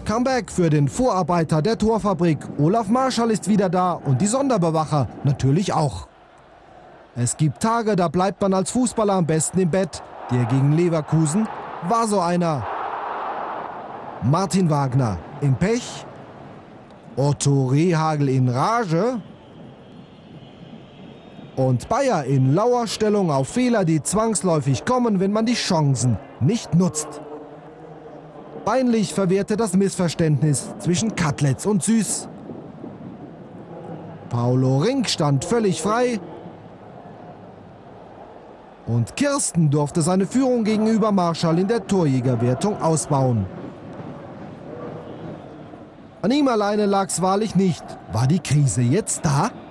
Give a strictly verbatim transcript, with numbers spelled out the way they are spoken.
Comeback für den Vorarbeiter der Torfabrik. Olaf Marschall ist wieder da und die Sonderbewacher natürlich auch. Es gibt Tage, da bleibt man als Fußballer am besten im Bett. Der gegen Leverkusen war so einer. Martin Wagner im Pech. Otto Rehhagel in Rage. Und Bayer in lauer Stellung auf Fehler, die zwangsläufig kommen, wenn man die Chancen nicht nutzt. Peinlich verwehrte das Missverständnis zwischen Cutlets und Süß. Paulo Rink stand völlig frei. Und Kirsten durfte seine Führung gegenüber Marschall in der Torjägerwertung ausbauen. An ihm alleine lag's wahrlich nicht. War die Krise jetzt da?